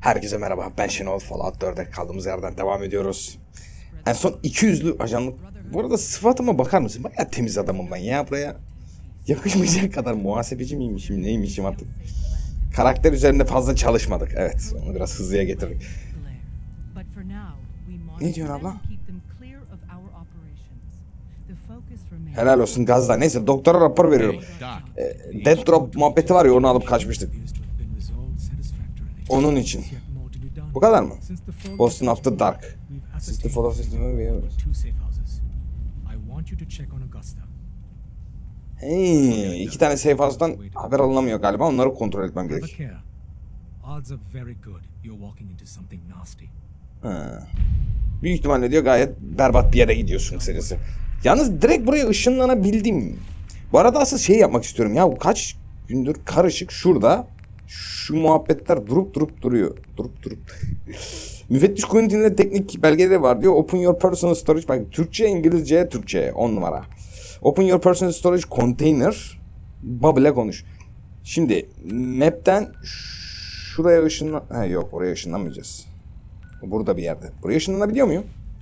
Herkese merhaba, ben Şenol. Fallout 4'e kaldığımız yerden devam ediyoruz. En son 200'lü ajanlık. Bu arada sıfatıma bakar mısın? Bayağı temiz adamım ben ya, buraya. Yakışmayacak kadar muhasebeci miymişim, neymişim artık. Karakter üzerinde fazla çalışmadık, evet. Onu biraz hızlıya getirdik. Ne diyorsun abla? Helal olsun gazda. Neyse, doktora rapor veriyorum. Death Drop muhabbeti var ya, onu alıp kaçmıştık. Onun için. Bu kadar mı? Boston After Dark. System follow system'ı veriyoruz. Hey, 2 tane safe house'dan haber alınamıyor galiba. Onları kontrol etmem gerek. Büyük ihtimalle diyor gayet berbat bir yere gidiyorsun kısacası. Yalnız direkt buraya ışınlanabildim. Bu arada asıl şey yapmak istiyorum ya. Kaç gündür karışık şurada. Şu muhabbetler durup duruyor. Müfettiş Quentin'le teknik belgeleri var diyor. Open your personal storage. Bak, Türkçe, İngilizce, Türkçe. 10 numara. Open your personal storage container. Bubble'e konuş. Şimdi map'ten şuraya ışınlan... yok, oraya ışınlanmayacağız. Burada bir yerde. Buraya ışınlanabiliyor muyum?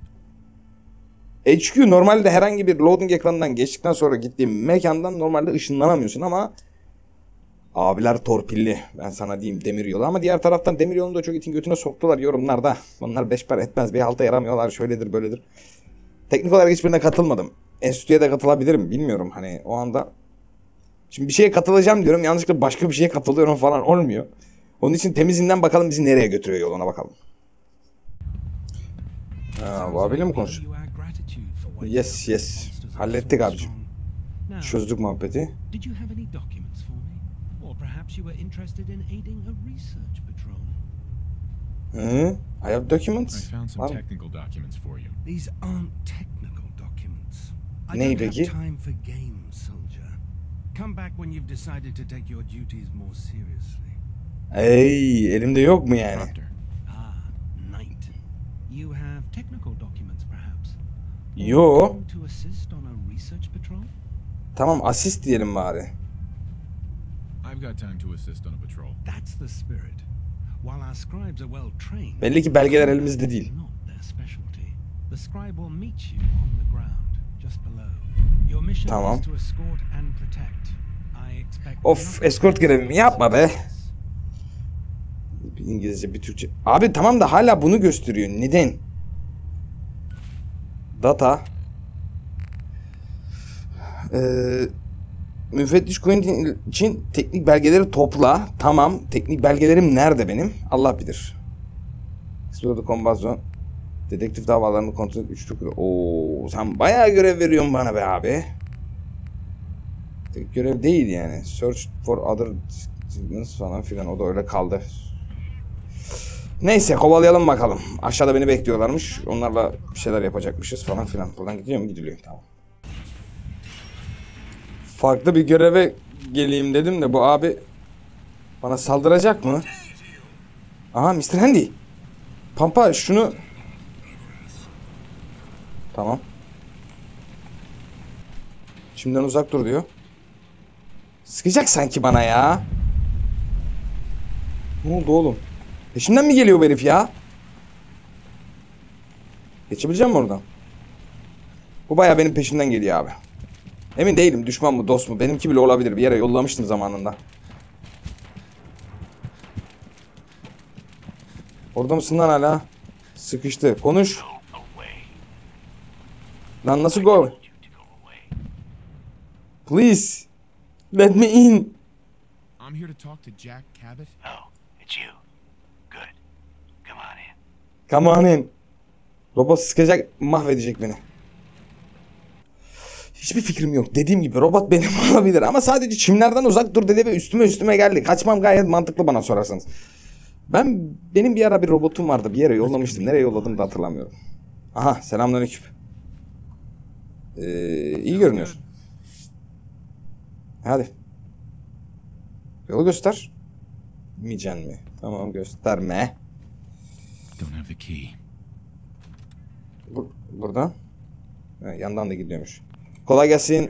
HQ normalde herhangi bir loading ekranından geçtikten sonra gittiğim mekandan normalde ışınlanamıyorsun ama abiler torpilli. Ben sana diyeyim, demiryolu. Ama diğer taraftan demiryolunu da çok itin götüne soktular yorumlarda. Onlar 5 para etmez, bir halta yaramıyorlar, şöyledir böyledir. Teknik olarak hiçbirine katılmadım. Enstitüye de katılabilirim, bilmiyorum hani o anda. Şimdi bir şeye katılacağım diyorum, yanlışlıkla başka bir şeye katılıyorum falan, olmuyor. Onun için temizinden bakalım bizi nereye götürüyor, yoluna bakalım. Bu abiyle mi konuşuyor? Yes. Hallettik abicim. Çözdük muhabbeti. I have documents. I found some technical documents for you. These aren't technical documents. I Ne don't have peki? time for games, soldier. Come back when you've decided to take your duties more seriously. Ey, elimde yok mu yani? Doctor, Knight. You have technical documents, perhaps? Yo. To assist on a research patrol? Tamam, asist diyelim bari. I've got time to assist on a patrol. That's the spirit. While our scribes are well trained, Belli ki belgeler elimizde değil. not their specialty. The scribe will meet you on the ground, just below. Your mission Tamam. is to escort and protect. I expect. Of, escort görevimi yapma be. Bir İngilizce, bir Türkçe. Abi tamam da hala bunu gösteriyor. Neden? Data. Müfettiş Quentin için teknik belgeleri topla. Tamam. Teknik belgelerim nerede benim? Allah bilir. Explode Combazon. Dedektif davalarını kontrol et. 3 tukuru. Oo, sen bayağı görev veriyorsun bana be abi. Tek görev değil yani. Search for other falan filan. O da öyle kaldı. Neyse, kovalayalım bakalım. Aşağıda beni bekliyorlarmış. Onlarla bir şeyler yapacakmışız falan filan. Buradan gidiyor mu? Gidiliyor. Tamam. Farklı bir göreve geleyim dedim de bu abi bana saldıracak mı? Aha, Mr. Handy. Pampa şunu... Tamam. Şimdiden uzak dur diyor. Sıkacak sanki bana ya. Ne oldu oğlum? Peşimden mi geliyor bu herif ya? Geçebileceğim mi oradan? Bu bayağı benim peşimden geliyor abi. Emin değilim, düşman mı dost mu? Benimki bile olabilir. Bir yere yollamıştım zamanında. Orada mısın lan hala? Sıkıştı. Konuş. Lan nasıl go? Please. Let me in. I'm here to talk to Jack Cabot. Oh, it's you. Good. Come on in. Come on in. Robot sıkacak, mahvedecek beni. Hiçbir fikrim yok. Dediğim gibi robot benim olabilir ama sadece çimlerden uzak dur dedi ve üstüme geldi. Kaçmam gayet mantıklı bana sorarsanız. Benim bir ara bir robotum vardı. Bir yere yollamıştım. Nereye yolladım da hatırlamıyorum. Aha, selamünaleyküm. İyi görünüyor. Hadi. Yolu göster. Bilmeyeceksin mi? Tamam, gösterme. Don't have the key. Buradan. Yandan da gidiyormuş. Kolay gelsin.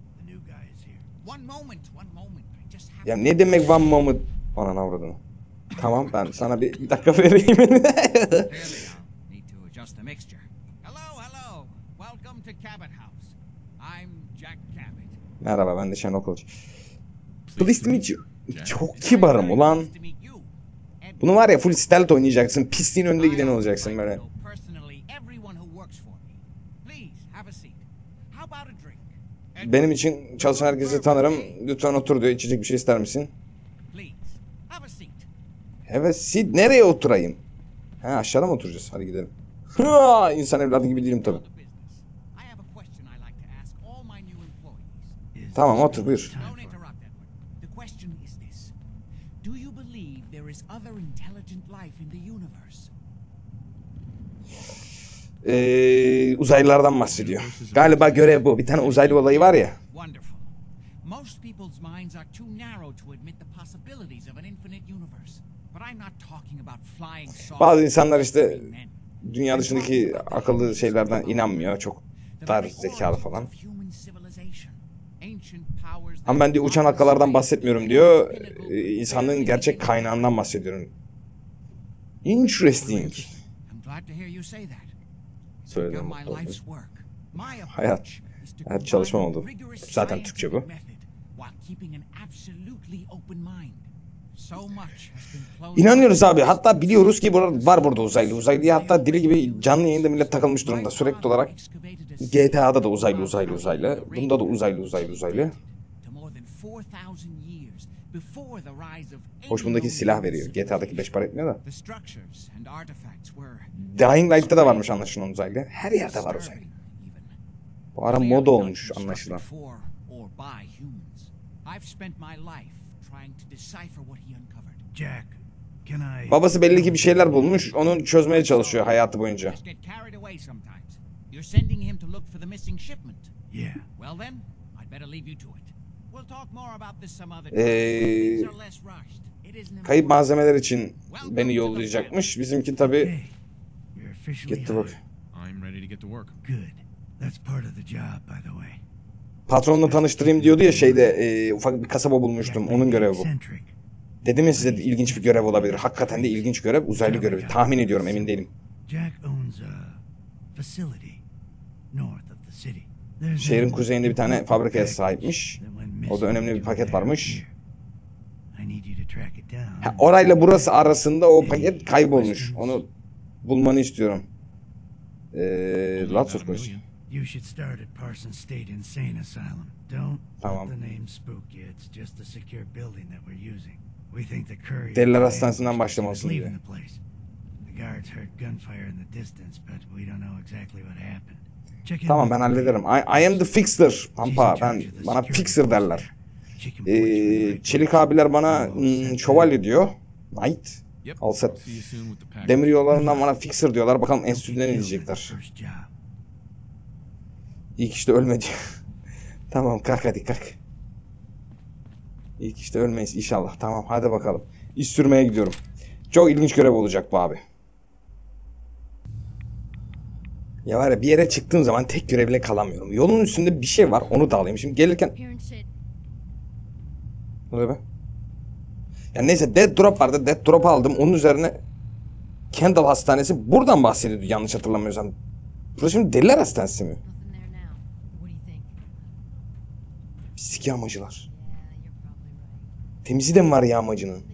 Ya ne demek one moment? Ananı avradını. Tamam, ben sana bir dakika vereyim. Clearly, I'll need to adjust the mixture. Hello. Welcome to Cabot House. I'm Jack Cabot. Merhaba, ben de Şenol Kılıç. Pleased to meet you. Çok kibarım ulan. Nice to meet you. Bunu var ya, full stealth oynayacaksın. Pisliğin önünde giden olacaksın böyle. Personally, everyone who works for me. Please have a seat. How about a drink? Benim için çalışan herkesi tanırım. Lütfen otur diyor. İçecek bir şey ister misin? Please have a seat. Evet, Sid, nereye oturayım? Ha, aşağıda mı oturacağız? Hadi gidelim. Ha, insan evladı gibi değilim tabii. The business. I have a question I like to ask all my new employees. Tamam, otur buyur. Don't interrupt, Edward. The question is this. Do you believe there is other intelligent life in the universe? Uzaylılardan bahsediyor. Galiba görev bu. Bir tane uzaylı olayı var ya. Wonderful. Most people's minds are too narrow to admit the possibilities of an infinite universe. But I'm not talking about flying saucers. Bazı insanlar işte dünya dışındaki akıllı şeylerden inanmıyor. Çok dar zekalı falan. Ama ben diyor uçan akıllardan bahsetmiyorum diyor. İnsanlığın gerçek kaynağından bahsediyorum. Interesting. Söyledim. Hayat çalışmam oldu. Zaten Türkçe bu. İnanıyoruz abi. Hatta biliyoruz ki var burada uzaylı. Uzaylıya hatta deli gibi canlı yayında millet takılmış durumda. Sürekli olarak GTA'da da uzaylı. Bunda da uzaylı. Hoş, bundaki silah veriyor. GTA'daki 5 para etmiyor da. Dying Light'ta da varmış anlaşılan uzaylı. Her yerde var uzaylı. Bu ara moda olmuş anlaşılan. Jack, can I... Babası belli ki bir şeyler bulmuş. Onu çözmeye çalışıyor hayatı boyunca. You're sending him to look for the missing shipment. Yeah. Well then, I'd better leave you to it. We'll talk more about this some other time. Things are less rushed. It isn't Kayıp important. malzemeler için beni yollayacakmış. Bizimki tabii Hey, you're officially gitti hired. bak. I'm ready to get to work. Good. That's part of the job, by the way. Patronla tanıştırayım diyordu ya şeyde ufak bir kasaba bulmuştum. Onun görevi bu. Eccentric. Dedim ya size ilginç bir görev olabilir. Hakikaten de ilginç görev. Uzaylı görevi. Tahmin ediyorum, emin değilim. Jack owns a facility north of the city. There's Şehrin a kuzeyinde bir tane fabrikaya package sahipmiş. that went O da önemli bir missing paket 2 days varmış. here. I need you to track it down. Ha, orayla burası arasında o paket kaybolmuş. Onu bulmanı istiyorum. Lots of questions. You should start at Parsons State Insane Asylum. Don't Tamam. let the name spook you. It's just a secure building that we're using. We think the courier... Deliler Hastanesi'nden başlamalısın is leaving diyor. the place. The guards heard gunfire in the distance, but we don't know exactly what happened. Check in Tamam, with ben the hallederim. lady. I am the fixer. Pampa, bana fixer derler. Çelik abiler bana şövalye diyor. Knight. Yep. Al set. See you soon with the package. Demir yollarından bana fixer diyorlar. Bakalım enstitüden ne diyecekler. First job. İlk işte ölmedi. Tamam, kalk hadi kalk. İlk işte ölmeyiz inşallah. Tamam, hadi bakalım. İş sürmeye gidiyorum. Çok ilginç görev olacak bu abi. Ya var ya, bir yere çıktığım zaman tek görevle kalamıyorum. Yolun üstünde bir şey var, onu da alayım. Şimdi gelirken... Parent shit. Ne oluyor be? Ya neyse, Dead Drop vardı. Dead Drop aldım. Onun üzerine Kendall Hastanesi buradan bahsediyordu yanlış hatırlamıyorsam. Burası şimdi Deliler Hastanesi mi? Nothing there now. What do you think? Pislik yağmacılar. Yeah, you're probably right. Temizi de mi var yağmacının? The jet,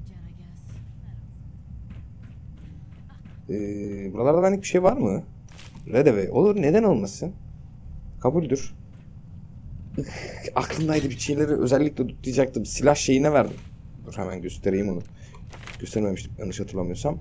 I guess. Buralarda benlik bir şey var mı? Redaway. Olur, neden olmasın? Kabuldür. Aklımdaydı, bir şeyleri özellikle tutlayacaktım. Silah şeyine verdim. Dur hemen göstereyim onu. Göstermemiştim yanlış hatırlamıyorsam.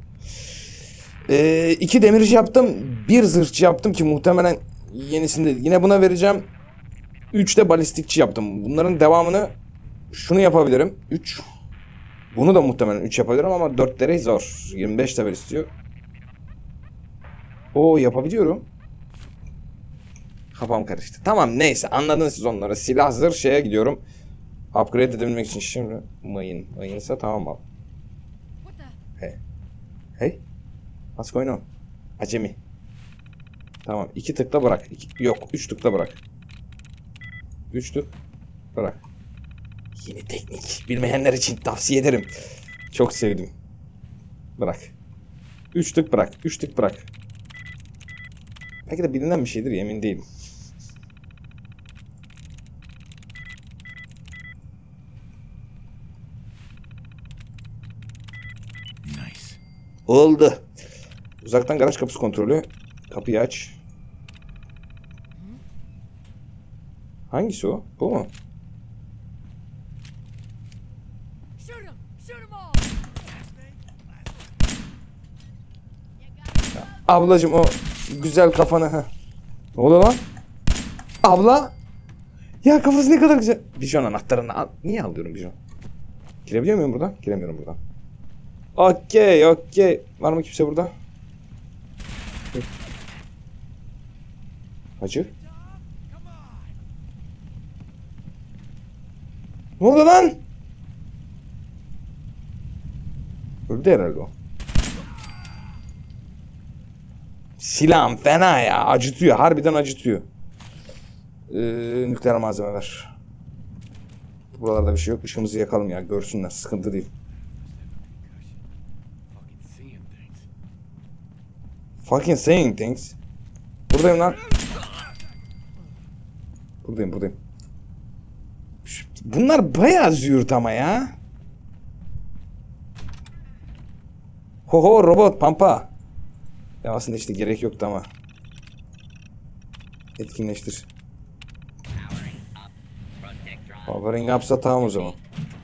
2 demirci yaptım. 1 zırhçı yaptım ki muhtemelen yenisinde yine buna vereceğim. 3 de balistikçi yaptım. Bunların devamını şunu yapabilirim. 3. Bunu da muhtemelen 3 yapabilirim ama 4'leri zor. 25 level istiyor. Oo, yapabiliyorum. Kafam karıştı. Tamam, neyse, anladınız siz onları. Silah zırh şeye gidiyorum. Upgrade edebilmek için şimdi mayınsa tamam al. What the? Hey. What's going on? Acemi. Tamam, 2 tıkla bırak. 3 tıkla bırak. 3 tık bırak. Yeni teknik. Bilmeyenler için tavsiye ederim. Çok sevdim. Bırak. 3 tık bırak. 3 tık bırak. Belki de birinden bir şeydir, emin değilim. Nice. Oldu. Uzaktan garaj kapısı kontrolü. Kapıyı aç. Hangisi o? Bu mu? Shoot him! Shoot 'em all! Ablacım o güzel kafanı. Heh. Ne oluyor lan? Abla? Ya kafası ne kadar güzel. Bijon anahtarını al. Niye alıyorum Bijon? Girebiliyor muyum buradan? Giremiyorum buradan. Okey, okey. Var mı kimse burada? Hacı? Ne oldu lan? Öldü herhalde o. Silahım fena ya. Acıtıyor. Harbiden acıtıyor. Nükleer malzemeler. Buralarda bir şey yok. Işığımızı yakalım ya. Görsünler. Sıkıntı değil. Fucking seeing things. Fucking saying things. Buradayım lan. Buradayım. Bunlar bayağı züğürt ama ya. Hoho robot pampa. Ya aslında işte gerek yoktu ama. Etkinleştir. Powering up'sa tamam o zaman.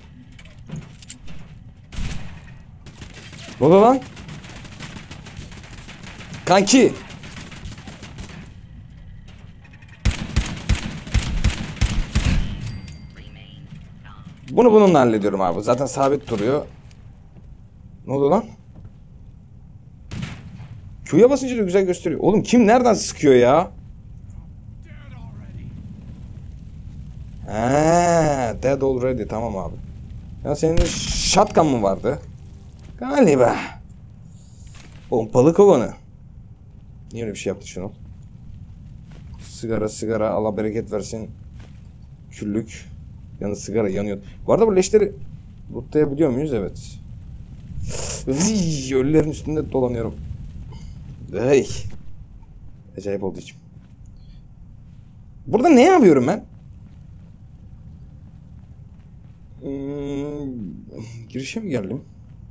Ne oldu lan? Kanki. Bunu bununla hallediyorum abi. Zaten sabit duruyor. Ne oldu lan? Q'ya basınca da güzel gösteriyor. Oğlum kim nereden sıkıyor ya? Dead already. Tamam abi. Ya senin shotgun mı vardı? Galiba. Pompalı kovanı. Niye öyle bir şey yaptı şunu? Sigara Allah bereket versin. Küllük. Yani sigara yanıyor. Bu arada bu leşleri lootlayabiliyor muyuz? Evet. Ölülerin üstünde dolanıyorum. Hey. Acayip oldu içim. Burada ne yapıyorum ben? Girişe mi geldim?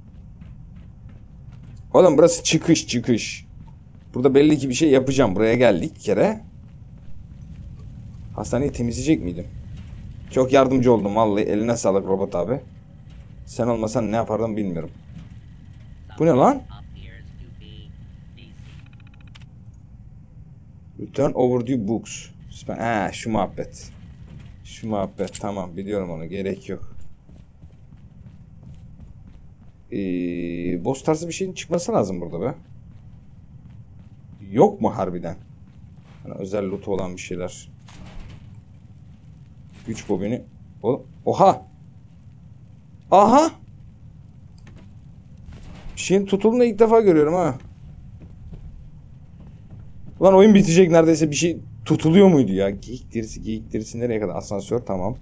Oğlum burası çıkış. Burada belli ki bir şey yapacağım. Buraya geldik bir kere. Hastaneyi temizleyecek miydim? Çok yardımcı oldum vallahi. Eline sağlık robot abi. Sen olmasan ne yapardım bilmiyorum. Bu ne lan? Return overdue books. Şu muhabbet. Şu muhabbet. Tamam biliyorum onu. Gerek yok. Boss tarzı bir şeyin çıkması lazım burada be. Yok mu harbiden? Yani özel loot olan bir şeyler. Güç bobini. Oha! Aha! Bir şeyin tutulduğunu ilk defa görüyorum ha. Ulan oyun bitecek neredeyse, bir şey tutuluyor muydu ya? Geyik derisi nereye kadar? Asansör tamam.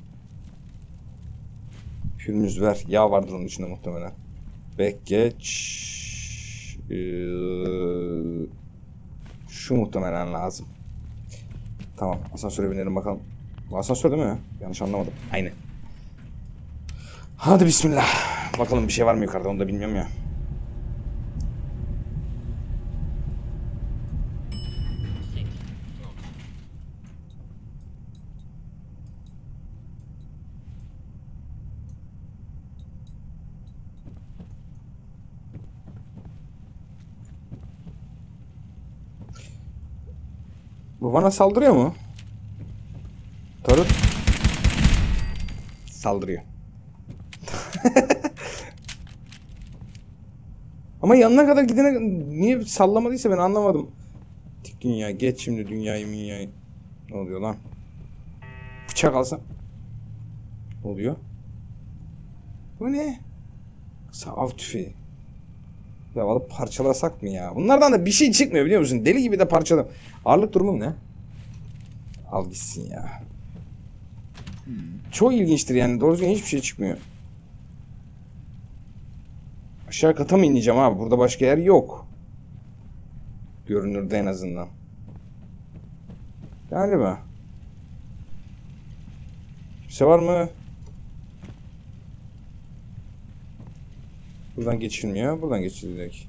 Pürmüz ver. Yağ vardır onun içinde muhtemelen. Bekgeç. Şu muhtemelen lazım. Tamam. Asansöre binelim bakalım. Bu asansör değil mi? Yanlış anlamadım. Aynen. Hadi bismillah. Bakalım bir şey var mı yukarıda, onu da bilmiyorum ya. Bu bana saldırıyor mu? Tarıt. Saldırıyor. Ama yanına kadar gidene niye sallamadıysa ben anlamadım. Dik dünya geç şimdi dünyayı. Ne oluyor lan? Bıçak alsam. Ne oluyor? Bu ne? Av tüfeği. Ya alıp parçalasak mı ya? Bunlardan da bir şey çıkmıyor biliyor musun? Deli gibi de parçaladım. Ağırlık durumum ne? Al gitsin ya. Çok ilginçtir yani. Doğru düzgün hiçbir şey çıkmıyor. Aşağı kata mı ineceğim abi? Burada başka yer yok. Görünürde en azından. Galiba. Kimse var mı? Buradan geçilmiyor. Buradan geçilecek.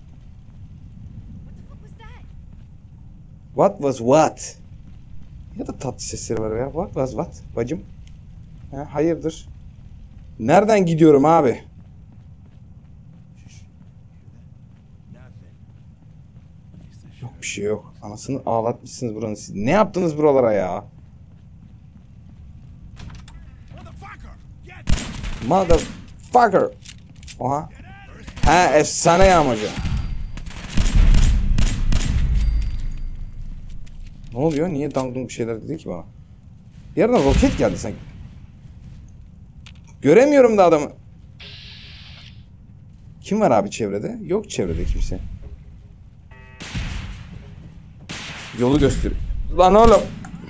What the fuck was that? What was what? Ya da tatlı sesleri var ya. What was what? Bacım. Ha, hayırdır? Nereden gidiyorum abi? Nothing. Yok bir şey yok. Anasını ağlatmışsınız buranın siz. Ne yaptınız buralara ya? Motherfucker! Get! Motherfucker. Oha. Ha, efsane yağmacı. Ne oluyor? Niye dangdung bir şeyler dedi ki bana? Bir yerden roket geldi sanki. Göremiyorum da adamı. Kim var abi çevrede? Yok çevrede kimse. Yolu göster. Lan oğlum.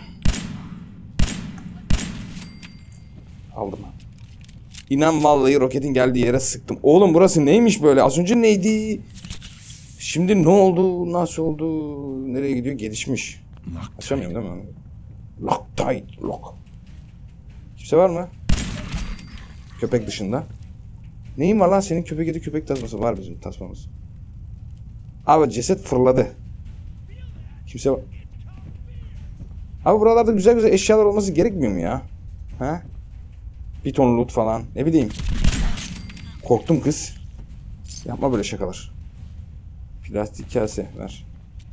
Aldım. İnan vallahi roketin geldiği yere sıktım. Oğlum burası neymiş böyle? Az önce neydi? Şimdi ne oldu? Nasıl oldu? Nereye gidiyor? Gelişmiş. Açamıyorum değil mi? Loctite. Lock. Kimse var mı? Köpek dışında. Neyin var lan senin? Köpek yedi köpek tasması var bizim tasmamız. Abi ceset fırladı. Kimse var. Abi buralarda güzel güzel eşyalar olması gerekmiyor mu ya? Ha? Bir ton loot falan. Ne bileyim. Korktum kız. Yapma böyle şakalar. Plastik kase ver.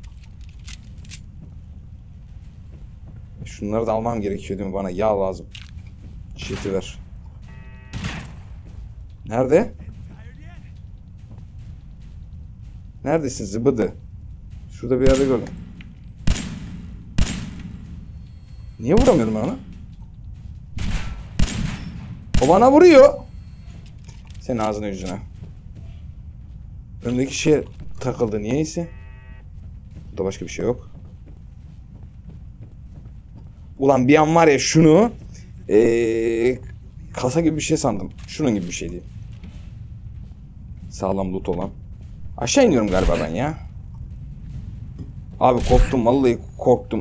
Şunları da almam gerekiyor değil mi? Bana yağ lazım. Şişeti ver. Nerede? Neredesin zıbıdı? Şurada bir yerde gördüm. Niye vuramıyorum ben ona? O bana vuruyor. Senin ağzına yüzüne. Önümdeki şey takıldı niyeyse. Burada başka bir şey yok. Ulan bir an var ya şunu kasa gibi bir şey sandım. Şunun gibi bir şey değil. Sağlam loot olan. Aşağı iniyorum galiba ben ya. Abi korktum vallahi korktum.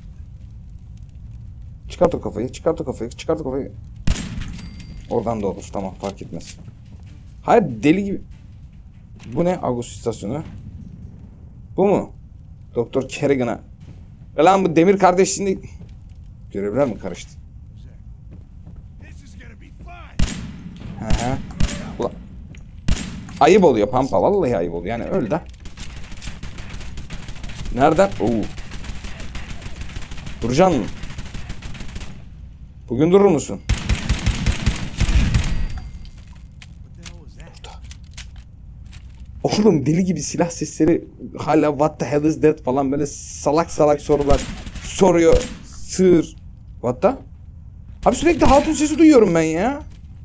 Çıkart o kafayı, çıkart o kafayı, çıkart o kafayı. Oradan da olur tamam fark etmez. Hayır deli gibi. Bu ne? Ağustos istasyonu. Bu mu? Doktor Kerrigan'a. Lan bu Demir kardeşliğinde görevler mi karıştı? This is gonna be fun! Hı. Ulan. Ayıp oluyor Pampa. Vallahi ayıp oluyor. Yani öl de. Nereden? Oo. Duracaksın mı? Bugün durur musun? What the hell was that? Oğlum deli gibi silah sesleri hala what the hell is that falan böyle salak salak sorular soruyor. Sığır. What the? Abi sürekli hatun sesi duyuyorum ben ya.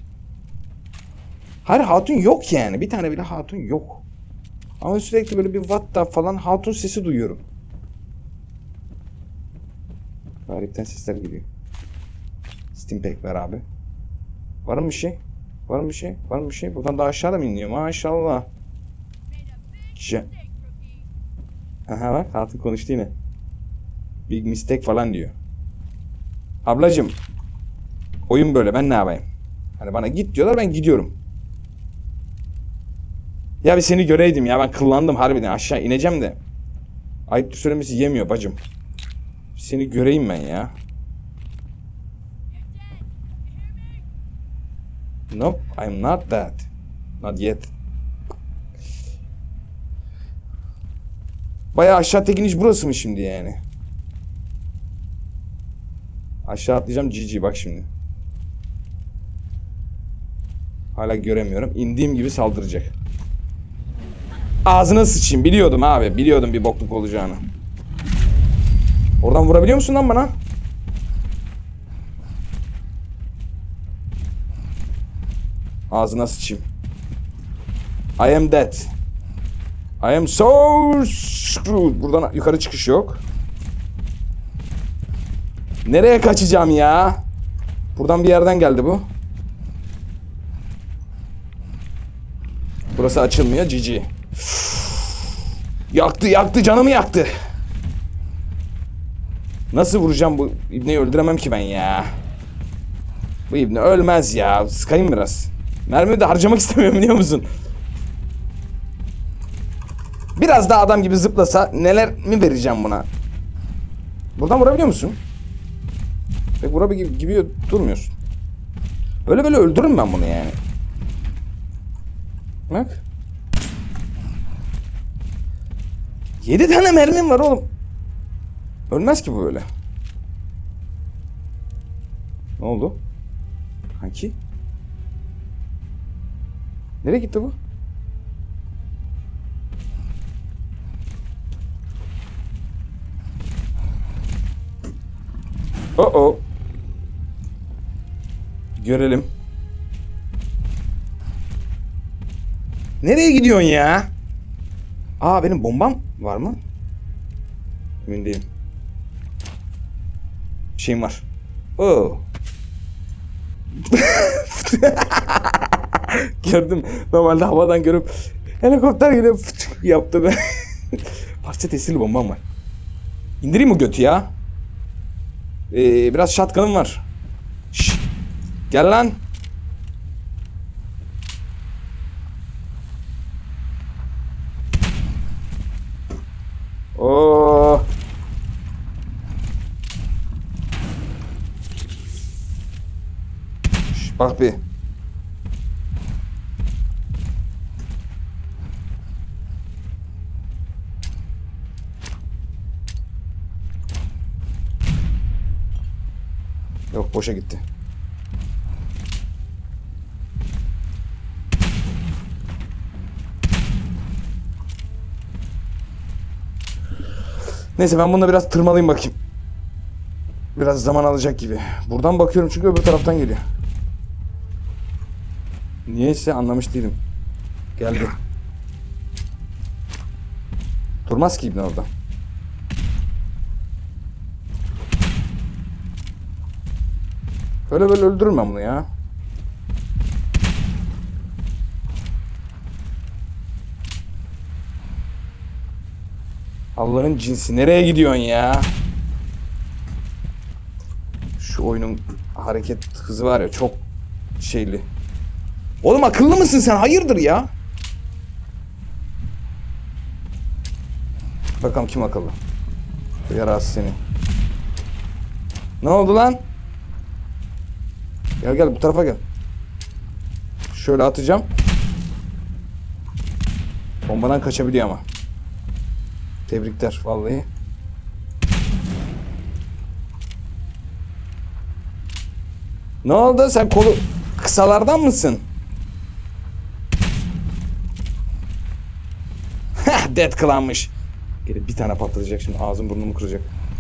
Hayır hatun yok yani. Bir tane bile hatun yok. Ama sürekli böyle bir what the falan hatun sesi duyuyorum. Garipten sesler geliyor. Stimpack ver abi. Var mı bir şey? Var mı bir şey? Var mı bir şey? Buradan daha aşağıda mı iniyor? Maşallah. Aha bak hatun konuştu yine. Big mistake falan diyor. Ablacım. Oyun böyle ben ne yapayım? Hani bana git diyorlar ben gidiyorum. Ya bir seni göreydim ya ben kıllandım harbiden aşağı ineceğim de. Ayıp söylemesi yemiyor bacım. Seni göreyim ben ya. Nope, I'm not that. Not yet. Bayağı aşağı tek iniş burası mı şimdi yani? Aşağı atlayacağım GG bak şimdi. Hala göremiyorum. İndiğim gibi saldıracak. Ağzına sıçayım. Biliyordum abi. Biliyordum bir bokluk olacağını. Oradan vurabiliyor musun lan bana? Ağzına sıçayım. I am dead. I am so screwed. Buradan yukarı çıkış yok. Nereye kaçacağım ya? Buradan bir yerden geldi bu. Burası açılmıyor. Cici. Yaktı canımı yaktı. Nasıl vuracağım bu ibneyi, öldüremem ki ben ya. Bu ibne ölmez ya. Sıkayım biraz. Mermi de harcamak istemiyorum biliyor musun? Biraz daha adam gibi zıplasa neler mi vereceğim buna? Buradan vurabiliyor musun? Pek vurabiliyor gibi durmuyorsun. Böyle böyle öldürürüm ben bunu yani. Bak. 7 tane mermim var oğlum. Ölmez ki bu böyle. Ne oldu? Hangi? Nereye gitti bu? Oh. Görelim. Nereye gidiyorsun ya? Aa, benim bombam var mı? Emin değilim. Bir şeyim var. Oh. Gördüm. Normalde havadan görüp helikopter gibi yaptı be. Parça tesirli bombam var. İndireyim mi götü ya? Biraz shotgun'ım var. Şşş. Gel lan. Oo. Şş, bak bir. Yok, boşa gitti. Neyse, ben bununla biraz tırmalayayım bakayım. Biraz zaman alacak gibi. Buradan bakıyorum çünkü öbür taraftan geliyor. Niyeyse anlamış değilim. Geldi. Durmaz ki ibne orada. Böyle böyle öldürürüm ben bunu ya. Allah'ın cinsi, nereye gidiyorsun ya? Şu oyunun hareket hızı var ya, çok şeyli. Oğlum akıllı mısın sen? Hayırdır ya? Bakalım kim akıllı? Yarası seni. Ne oldu lan? Gel bu tarafa gel. Şöyle atacağım. Bombadan kaçabiliyor ama. Tebrikler vallahi. Ne oldu? Sen kolu kısalardan mısın? Heh, dead kılanmış. Gelip bir tane patlatacak şimdi, ağzım burnumu kıracak.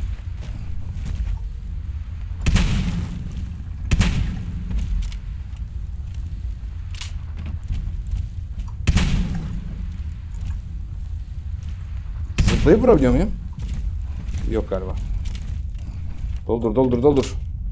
Zıplayıp vurabiliyor muyum? Yok galiba. Doldur.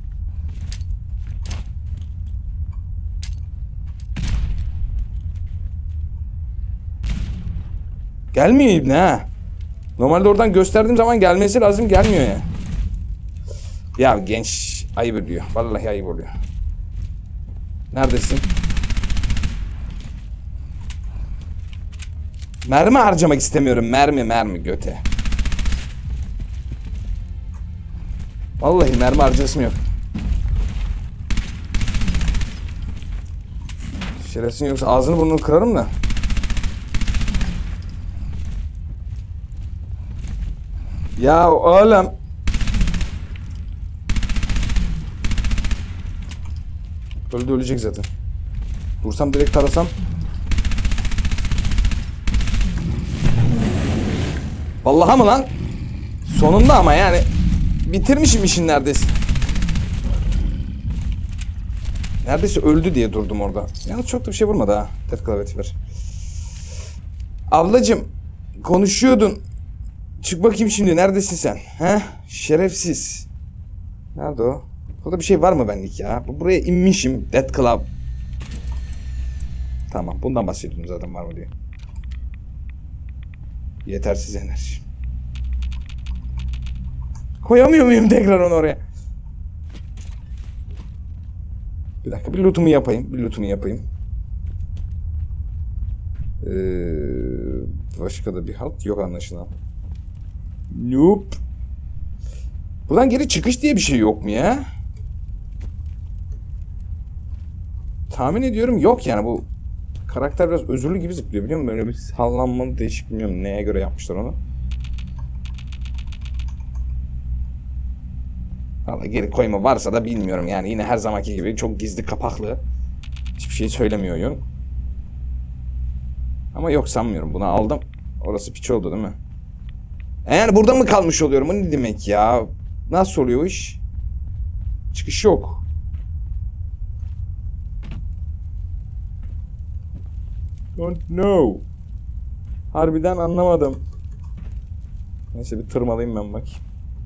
Gelmiyor ibne ha. Normalde oradan gösterdiğim zaman gelmesi lazım, gelmiyor ya. Ya genç ayıp ediyor. Vallahi ayıp oluyor. Neredesin? Mermi harcamak istemiyorum. Mermi göte. Vallahi mermi harcasım yok. Şerefsin, yoksa ağzını burnunu kırarım da. Ya oğlum. Ölecek zaten. Dursam direkt tarasam. Vallahi mı lan? Sonunda ama yani. Bitirmişim işin neredeyse. Neredeyse öldü diye durdum orada. Yalnız çok da bir şey vurmadı ha. Tet klavyesi ver. Ablacım, konuşuyordun. Çık bakayım şimdi, neredesin sen? He? Şerefsiz. Nerede o? Burada bir şey var mı benlik ya? Buraya inmişim. Dead Club. Tamam, bundan bahsediyordum zaten, var mı diye. Yetersiz enerji. Koyamıyor muyum tekrar onu oraya? Bir dakika, bir lootumu yapayım. Başka da bir halt yok anlaşılan. Nope. Buradan geri çıkış diye bir şey yok mu ya? Tahmin ediyorum yok yani, bu karakter biraz özürlü gibi zıplıyor, biliyor musun? Böyle bir sallanmalı değişik, bilmiyorum neye göre yapmışlar onu. Valla geri koyma varsa da bilmiyorum yani, yine her zamanki gibi çok gizli kapaklı. Hiçbir şey söylemiyor oyun. Ama yok, sanmıyorum, bunu aldım. Orası piç oldu değil mi? Yani burada mı kalmış oluyorum, o ne demek ya? Nasıl oluyor o iş? Çıkış yok. Don't know. Harbiden anlamadım. Neyse, bir tırmalayayım ben bak.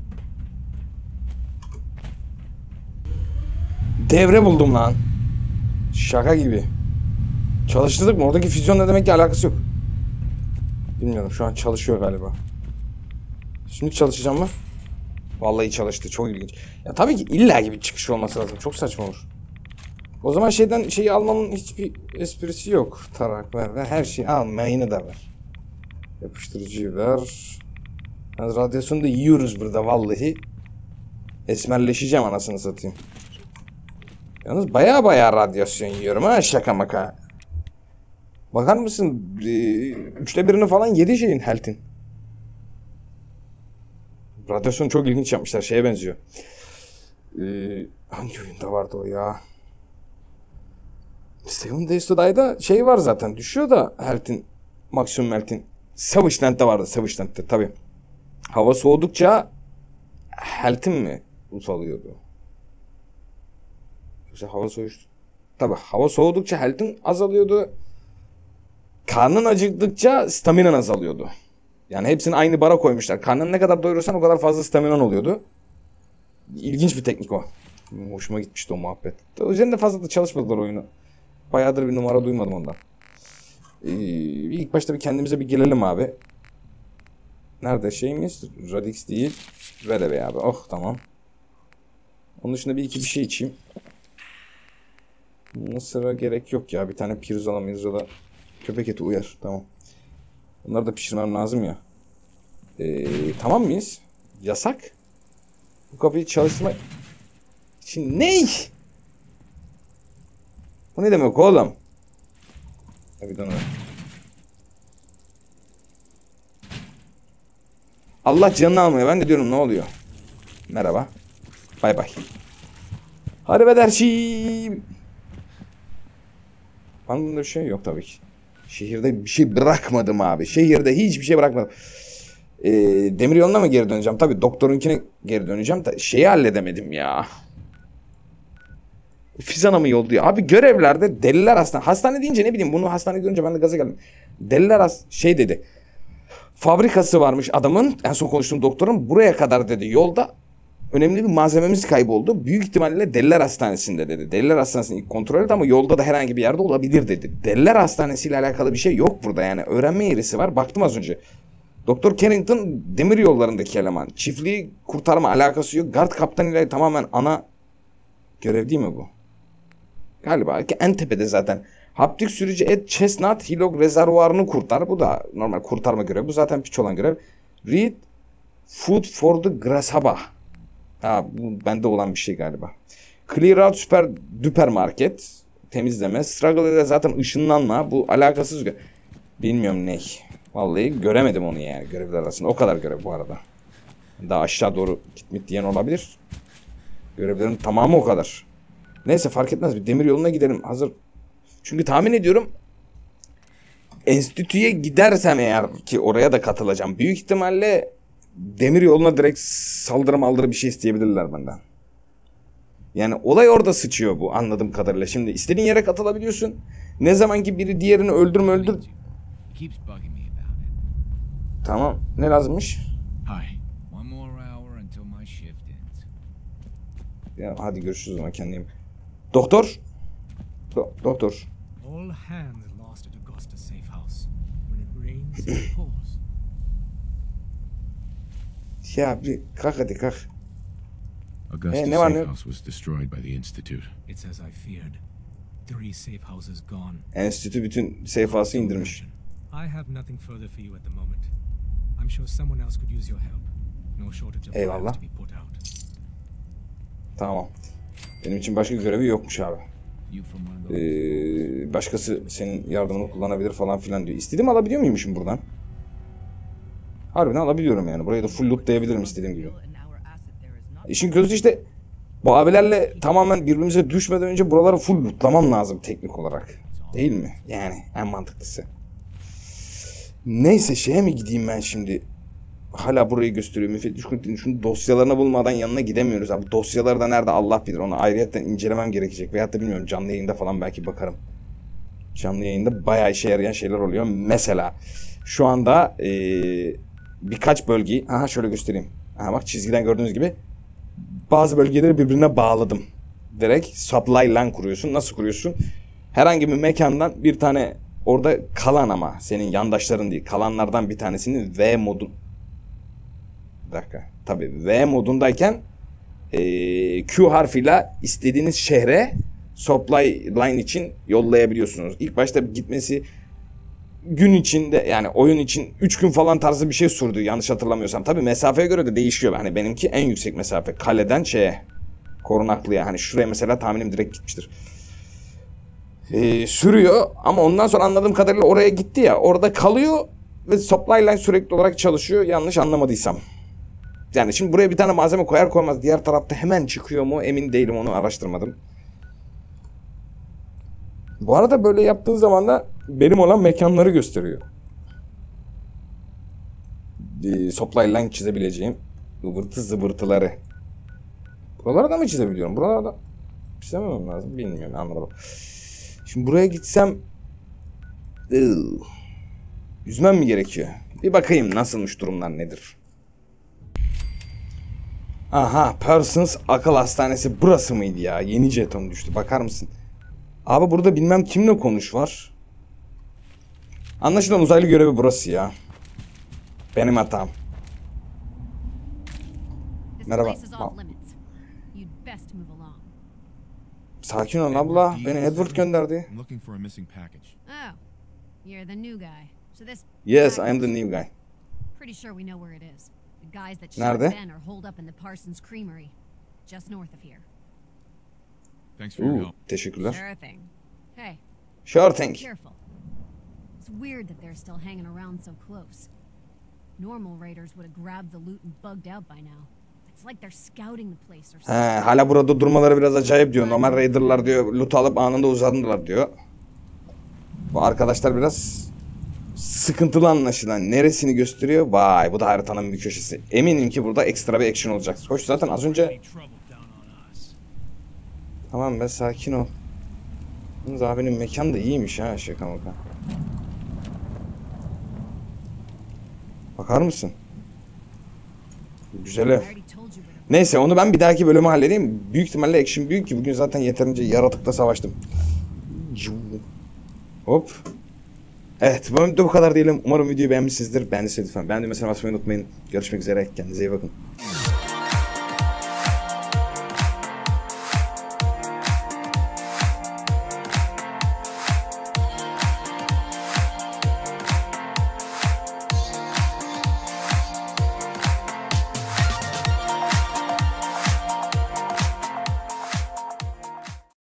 Devre buldum lan. Şaka gibi. Çalıştırdık mı? Oradaki füzyon ne demek ki alakası yok. Bilmiyorum, şu an çalışıyor galiba. Şimdi çalışacağım mı? Vallahi çalıştı, çok ilginç. Ya tabii ki illa bir çıkış olması lazım. Çok saçma olur. O zaman şeyi almamın hiçbir esprisi yok. Tarak ver. Her şeyi almayını da ver. Yapıştırıcıyı ver. Yani radyasyonu da yiyoruz burada vallahi. Esmerleşeceğim anasını satayım. Yalnız baya radyasyon yiyorum ha, şaka maka. Bakar mısın? 3'te 1'ini falan yedi şeyin, health'in. Radyasyonu çok ilginç yapmışlar, şeye benziyor. Hangi oyunda vardı o ya? Seven Days to Die'da şey var zaten, düşüyor da health'in, maksimum health'in. Savage Land'de vardı, Savage Land'de tabi. Hava soğudukça health'in mi ufalıyordu? Yoksa hava soğudukça health'in azalıyordu. Karnın acıktıkça staminan azalıyordu. Yani hepsini aynı bara koymuşlar. Karnını ne kadar doyurursan o kadar fazla staminan oluyordu. İlginç bir teknik o. Hoşuma gitmişti o muhabbet. Üzerinde fazla da çalışmadılar oyunu. Bayağıdır bir numara duymadım ondan. İlk başta bir kendimize bir gelelim abi. Nerede şeyimiz? Radix değil. Redeve abi. Oh tamam. Onun dışında bir şey içeyim. Mısır'a gerek yok ya. Bir tane pirzola köpek eti uyar. Tamam. Bunları da pişirmem lazım ya. Tamam mıyız? Yasak. Bu kapıyı çalıştırma... Şimdi ney? Bu ne demek oğlum? Allah canını almıyor. Ben de diyorum ne oluyor? Merhaba. Bay bay. Hadi bederşim. Bunda bir şey yok tabii ki. Şehirde bir şey bırakmadım abi. Şehirde hiçbir şey bırakmadım. Demir yoluna mı geri döneceğim? Tabii doktorunkine geri döneceğim. Şeyi halledemedim ya. Fizan'a mı yolluyor? Abi görevlerde deliler hastane. Hastane deyince ne bileyim, bunu hastane görünce ben de gaza geldim. Deliler şey dedi. Fabrikası varmış adamın. En son konuştuğum doktorun, buraya kadar dedi yolda önemli bir malzememiz kayboldu. Büyük ihtimalle Deliler Hastanesi'nde dedi. Deliler Hastanesi'ni ilk kontrol etti ama yolda da herhangi bir yerde olabilir dedi. Deliler Hastanesi ile alakalı bir şey yok burada yani. Öğrenme eğrisi var. Baktım az önce. Doktor Carrington demir yollarındaki eleman. Çiftliği kurtarma alakası yok. Gard kaptanıyla tamamen ana görev değil mi bu? Galiba en tepede zaten. Haptik sürücü Ed Chestnut Hillock rezervuarını kurtar. Bu da normal kurtarma görevi. Bu zaten piç olan görev. Read Food for the Grasshopper. Ha, bu bende olan bir şey galiba. Clear out süper düper market. Temizleme. Struggle'da zaten ışınlanma. Bu alakasız. Bilmiyorum ne. Vallahi göremedim onu yani görevler arasında. O kadar görev bu arada. Daha aşağı doğru gitmek diyen olabilir. Görevlerin tamamı o kadar. Neyse fark etmez. Bir demir yoluna gidelim. Hazır. Çünkü tahmin ediyorum enstitüye gidersem eğer ki oraya da katılacağım. Büyük ihtimalle demir yoluna direkt saldırı bir şey isteyebilirler benden. Yani olay orada sıçıyor bu anladığım kadarıyla. Şimdi istediğin yere katılabiliyorsun. Ne zaman ki biri diğerini öldür. Tamam. Ne lazımmış? Ya hadi görüşürüz ama kendiyim. Doktor. Doktor. All hands Pause. Ya bir kalk hadi kalk. Augusta ne var ne safe yok? house was destroyed by the Institute. It's as I feared. 3 safe houses gone. Enstitü bütün seyfası indirmiş. I have nothing further for you at the moment. I'm sure someone else could use your help. No shortage of Eyvallah. fires to be put out. Tamam. Benim için başka görevi yokmuş abi. You from one of those? Başkası senin yardımını kullanabilir falan filan diyor. İstediğimi alabiliyor muymuşum buradan? Harbiden alabiliyorum yani. Burayı da full lootlayabilirim istediğim gibi. İşin kötüsü işte bu abilerle tamamen birbirimize düşmeden önce buraları full lootlamam lazım teknik olarak. Değil mi? Yani en mantıklısı. Neyse şeye mi gideyim ben şimdi? Hala burayı gösteriyor. Müfettiş Kunti'nin şunu dosyalarını bulmadan yanına gidemiyoruz abi. Dosyaları da nerede Allah bilir. Onu ayrıyetten incelemem gerekecek. Veyahut da bilmiyorum canlı yayında falan belki bakarım. Canlı yayında bayağı işe yarayan şeyler oluyor. Mesela şu anda birkaç bölgeyi... Aha şöyle göstereyim. Aha bak çizgiden gördüğünüz gibi bazı bölgeleri birbirine bağladım. Direkt supply line kuruyorsun. Nasıl kuruyorsun? Herhangi bir mekandan bir tane orada kalan ama senin yandaşların değil. Kalanlardan bir tanesini V modu... Bir dakika. Tabii V modundayken Q harfiyle istediğiniz şehre supply line için yollayabiliyorsunuz. İlk başta gitmesi gün içinde yani oyun için 3 gün falan tarzı bir şey sürdü yanlış hatırlamıyorsam. Tabii mesafeye göre de değişiyor. Hani benimki en yüksek mesafe. Kaleden şeye Korunaklı'ya. Hani şuraya mesela tahminim direkt gitmiştir. Sürüyor ama ondan sonra anladığım kadarıyla oraya gitti ya. Orada kalıyor ve supply line sürekli olarak çalışıyor. Yanlış anlamadıysam. Yani şimdi buraya bir tane malzeme koyar koymaz diğer tarafta hemen çıkıyor mu emin değilim, onu araştırmadım. Bu arada böyle yaptığın zaman da benim olan mekanları gösteriyor. Supply line çizebileceğim ıvırtı zıvırtıları. Buralarda mı çizebiliyorum? Buralarda çizemem lazım. Bilmiyorum, anlamadım. Şimdi buraya gitsem yüzmem mi gerekiyor? Bir bakayım nasılmış, durumlar nedir? Aha, Parsons Akıl Hastanesi burası mıydı ya? Yeni jeton düştü. Bakar mısın? Abi burada bilmem kimle konuş var. Anlaşılan uzaylı görevi burası ya. Benim hatam. Merhaba. Sakin ol abla. Beni Edward gönderdi. I'm looking for a missing package. Oh, you're the new guy. So this. Yes, I am the new guy. Pretty sure we know where it is. The guys that Nerede? shot Ben are holed up in the Parsons Creamery, just north of here. Thanks for your help. Teşekkürler. Sure thing. Hey, Sure be thing. careful. It's weird that they're still hanging around so close. Normal raiders would have grabbed the loot and bugged out by now. It's like they're scouting the place or something. Hala burada durmaları biraz acayip diyor. Normal raiderlar diyor loot alıp anında uzandılar diyor. Bu arkadaşlar biraz sıkıntılı anlaşılan. Neresini gösteriyor? Vay, bu da haritanın bir köşesi. Eminim ki burada ekstra bir action olacak. Hoş, zaten az önce... Tamam be, sakin ol. Yalnız abinin mekan da iyiymiş ha, şaka maka. Bakar mısın? Güzel ev. Neyse, onu ben bir dahaki bölüme halledeyim. Büyük ihtimalle action büyük ki bugün zaten yeterince yaratıkla savaştım. Hop. Evet, bu kadar diyelim. Umarım videoyu beğenmişsinizdir. Beğendiyseniz lütfen beğendiğime basmayı unutmayın. Görüşmek üzere. Kendinize iyi bakın.